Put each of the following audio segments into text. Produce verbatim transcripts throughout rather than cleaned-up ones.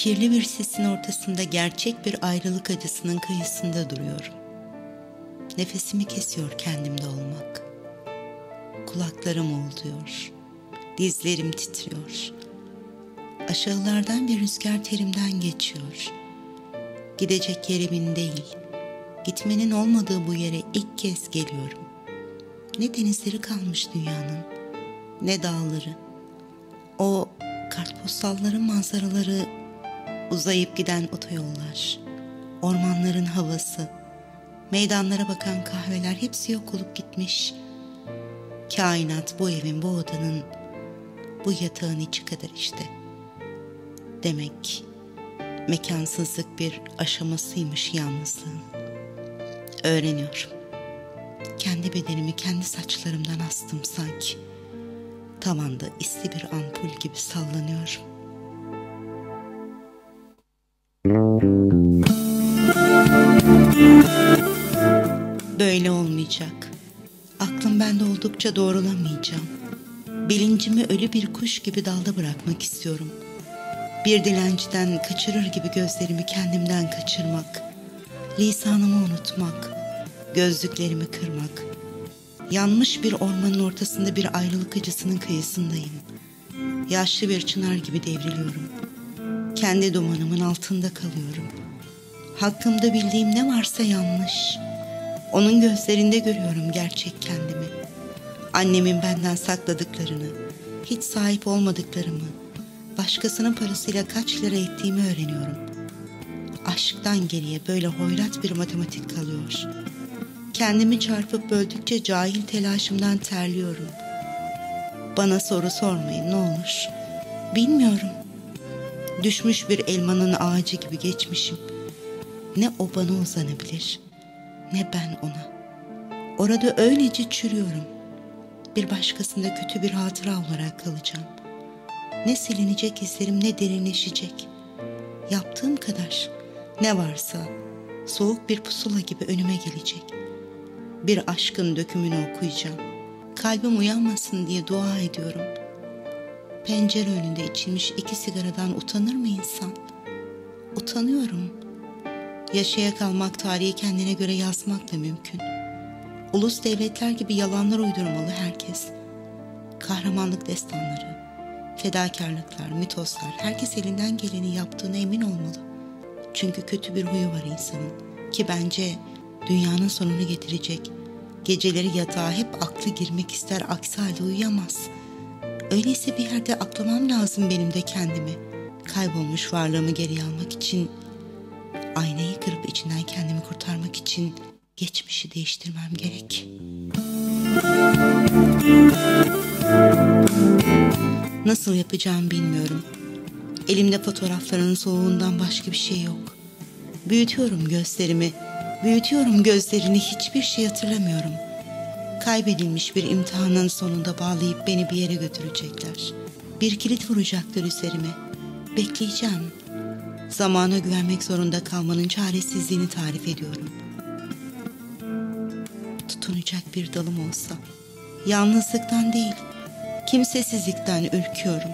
kirli bir sisin ortasında gerçek bir ayrılık acısının kıyısında duruyorum. Nefesimi kesiyor kendimde olmak. Kulaklarım uğulduyor. Dizlerim titriyor. Aşağılardan bir rüzgar terimden geçiyor. Gidecek yerimin değil, gitmenin olmadığı bu yere ilk kez geliyorum. Ne denizleri kalmış dünyanın, ne dağları. O kartpostalların manzaraları, uzayıp giden otoyollar, ormanların havası, meydanlara bakan kahveler hepsi yok olup gitmiş. Kainat bu evin, bu odanın, bu yatağın içi kadar işte. Demek mekansızlık bir aşamasıymış yalnızlığın. Öğreniyorum. Kendi bedenimi kendi saçlarımdan astım sanki. Tavanda isli bir ampul gibi sallanıyorum. Böyle olmayacak. Aklım bende oldukça doğrulamayacağım. Bilincimi ölü bir kuş gibi dalda bırakmak istiyorum. Bir dilenciden kaçırır gibi gözlerimi kendimden kaçırmak, lisanımı unutmak, gözlüklerimi kırmak. Yanmış bir ormanın ortasında bir ayrılık acısının kıyısındayım. Yaşlı bir çınar gibi devriliyorum. Kendi dumanımın altında kalıyorum. Hakkımda bildiğim ne varsa yanlış. Onun gözlerinde görüyorum gerçek kendimi. Annemin benden sakladıklarını, hiç sahip olmadıklarımı, başkasının parasıyla kaç lira ettiğimi öğreniyorum. Aşktan geriye böyle hoyrat bir matematik kalıyor. Kendimi çarpıp böldükçe cahil telaşımdan terliyorum. Bana soru sormayın ne olur. Bilmiyorum. Düşmüş bir elmanın ağacı gibi geçmişim. Ne o bana uzanabilir, ne ben ona. Orada öylece çürüyorum. Bir başkasında kötü bir hatıra olarak kalacağım. Ne silinecek izlerim, ne derinleşecek. Yaptığım kadar ne varsa soğuk bir pusula gibi önüme gelecek. Bir aşkın dökümünü okuyacağım. Kalbim uyanmasın diye dua ediyorum. Pencere önünde içilmiş iki sigaradan utanır mı insan? Utanıyorum. Yaşaya kalmak, tarihi kendine göre yazmak da mümkün. Ulus devletler gibi yalanlar uydurmalı herkes. Kahramanlık destanları, fedakarlıklar, mitoslar, herkes elinden geleni yaptığına emin olmalı. Çünkü kötü bir huyu var insanın ki bence dünyanın sonunu getirecek. Geceleri yatağa hep aklı girmek ister, aksi halde uyuyamaz. Öyleyse bir yerde aklamam lazım benim de kendimi. Kaybolmuş varlığımı geriye almak için, aynayı kırıp içinden kendimi kurtarmak için geçmişi değiştirmem gerek. Nasıl yapacağım bilmiyorum. Elimde fotoğrafların soğuğundan başka bir şey yok. Büyütüyorum gözlerimi, büyütüyorum gözlerini, hiçbir şey hatırlamıyorum. Kaybedilmiş bir imtihanın sonunda bağlayıp beni bir yere götürecekler. Bir kilit vuracaklar üzerime. Bekleyeceğim. Zamana güvenmek zorunda kalmanın çaresizliğini tarif ediyorum. Tutunacak bir dalım olsa, yalnızlıktan değil, kimsesizlikten ürküyorum.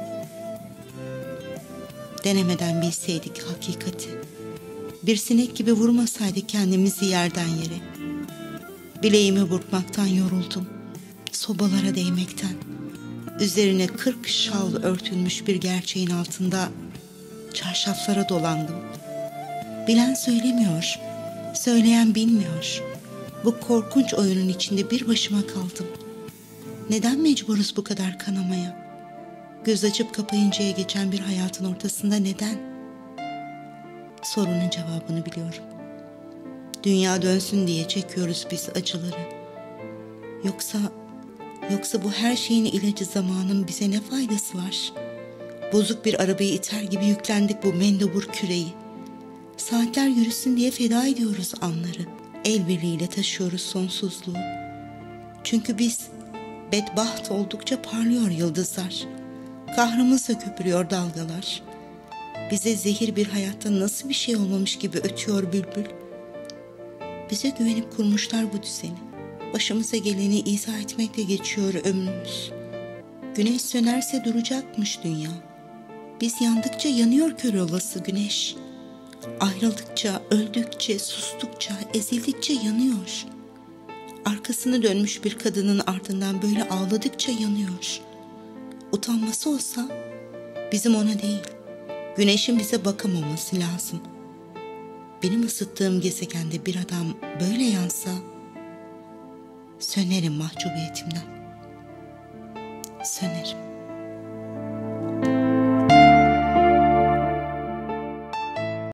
Denemeden bilseydik hakikati, bir sinek gibi vurmasaydık kendimizi yerden yere. Bileğimi burkmaktan yoruldum, sobalara değmekten. Üzerine kırk şal örtülmüş bir gerçeğin altında çarşaflara dolandım. Bilen söylemiyor, söyleyen bilmiyor. Bu korkunç oyunun içinde bir başıma kaldım. Neden mecburuz bu kadar kanamaya? Göz açıp kapayıncaya geçen bir hayatın ortasında neden? Sorunun cevabını biliyorum. Dünya dönsün diye çekiyoruz biz acıları. Yoksa, yoksa bu her şeyin ilacı zamanın bize ne faydası var? Bozuk bir arabayı iter gibi yüklendik bu mendebur küreyi. Saatler yürüsün diye feda ediyoruz anları. El birliğiyle taşıyoruz sonsuzluğu. Çünkü biz bedbaht oldukça parlıyor yıldızlar. Kahrımızla köpürüyor dalgalar. Bize zehir bir hayatta nasıl bir şey olmamış gibi ötüyor bülbül. Bize güvenip kurmuşlar bu düzeni. Başımıza geleni izah etmekle geçiyor ömrümüz. Güneş sönerse duracakmış dünya. Biz yandıkça yanıyor kör olası güneş. Ayrıldıkça, öldükçe, sustukça, ezildikçe yanıyor. Arkasını dönmüş bir kadının ardından böyle ağladıkça yanıyor. Utanması olsa bizim ona değil, güneşin bize bakamaması lazım. Benim ısıttığım gezegende bir adam böyle yansa sönerim mahcubiyetimden. Sönerim.